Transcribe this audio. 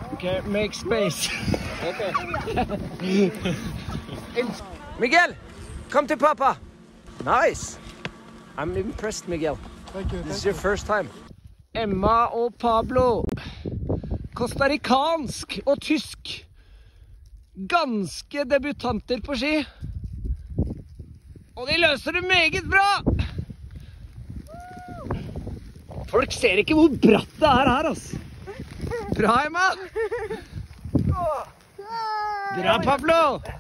Okay, make space. Okay. Miguel, come to Papa. Nice. I'm impressed, Miguel. Thank you. This is your first time. Emma og Pablo. Kostarikansk og tysk. Ganske debutanter på ski. Og de løser det meget bra. Folk ser ikke hvor bratt det er her, altså. Bra, Emma. Bra, Pablo.